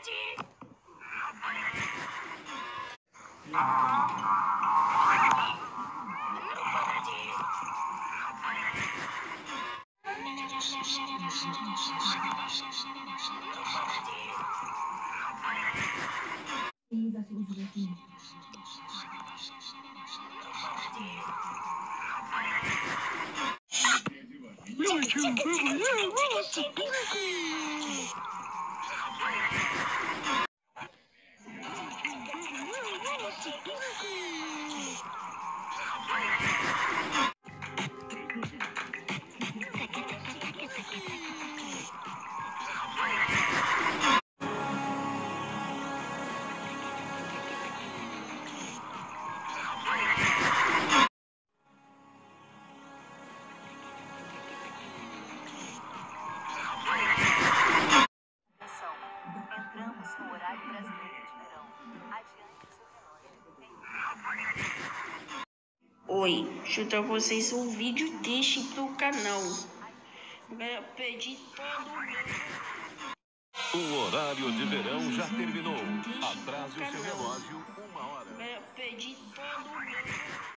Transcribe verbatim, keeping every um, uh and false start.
Entramos no horário brasileiro de verão. Adiante seu relógio. Oi, deixa eu dar pra vocês um vídeo deste pro canal. Eu perdi todo o O horário de verão já terminou. Atrase o seu relógio uma hora. Eu perdi todo o